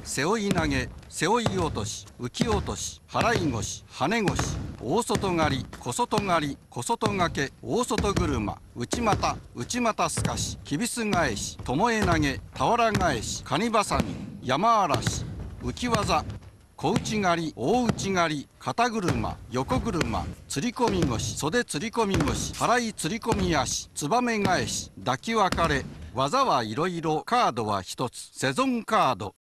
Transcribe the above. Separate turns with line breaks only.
背負い投げ、背負い落とし、浮き落とし、払い腰、跳ね腰、大外刈り、小外刈り、小外掛け、大外車、内股、内股すかし、きびす返し、巴投げ、俵返し、カニバサミ、山嵐、浮き技、小内刈り、大内刈り、肩車、横車、釣り込み腰、袖釣り込み腰、払い釣り込み足、つばめ返し、抱き別れ、技はいろいろ、カードは一つ、セゾンカード。